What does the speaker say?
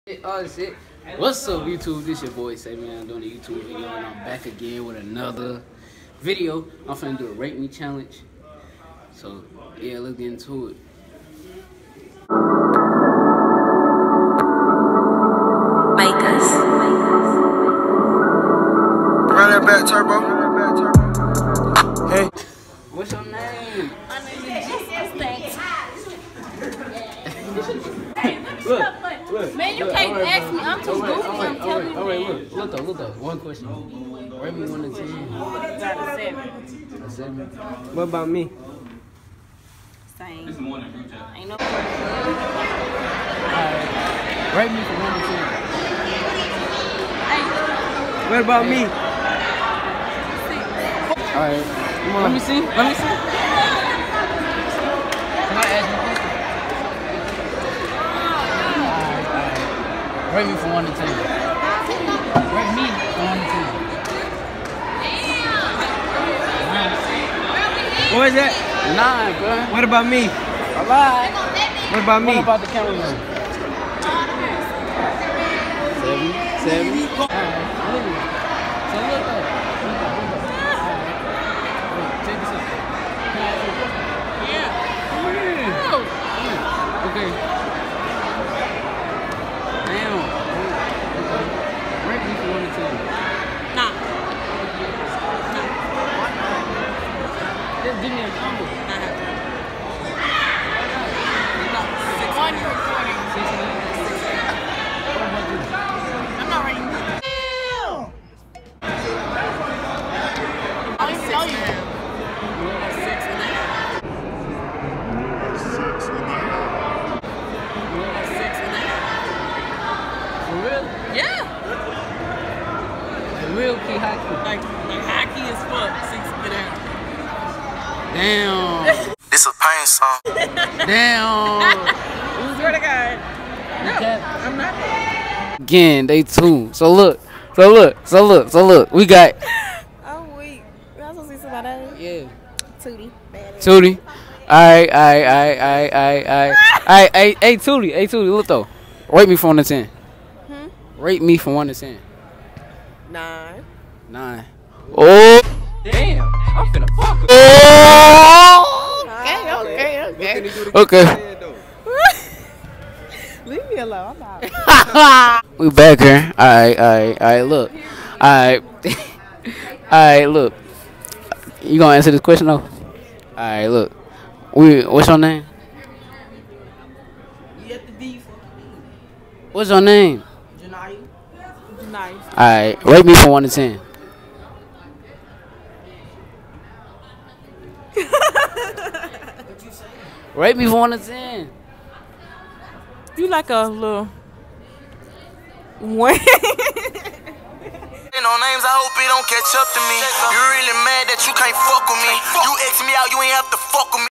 Oh shit. What's up, YouTube? This your boy Say Man. I'm doing a YouTube video and I'm back again with another video. I'm finna do a rate me challenge. So yeah, let's get into it. Run that back, Turbo. Hey. What's your name? My name is Jesus. Look, man, you can't ask me. I'm too goofy. I'm telling you. Alright, look though. One question. Rate me 1 to 10. Got a 7. A 7. What about me? Same. Ain't no. Alright. Rate me from 1 to 10. What about me? Alright. Come on. Let me see. Can I ask you a question? Rate me from 1 to 10. Rate me from 1 to 10. What is that? 9, bro. What about me? Alright. What about me? What about the cameraman? 7. Alright. So look though. Check this out. Can I ask you a question? Yeah. Okay. Damn. Okay. Rate me from 1 to 10. Nah. Just give me a number. 1 you're recording. 6 and 8. What about you? I'm not ready. I don't tell you. 6 and 8. 6 and 8. For real? Yeah. The real key hockey. Like hockey as fuck. 6 and 8. Damn. This a pain song. Damn. Swear to God. No, I'm not. Again, day 2. So look. We got. I'm weak. You also see somebody else? Yeah. Tootie. Badass. Tootie. Alright. Hey, Tootie, look though. Rate me from 1 to 10. Rate me from 1 to 10. 9. 9. Oh. Damn. I'm finna fuck her. Okay. Leave me alone. I'm out. We back here. Alright, look. Alright, look. You gonna answer this question though? Alright, look. What's your name? You have to be What's your name? Janai. Alright, rate me from 1 to 10. Rate me from 1 to 10. You like a little. What? No names, I hope it don't catch up to me. You really mad that you can't fuck with me. You X me out, you ain't have to fuck with me.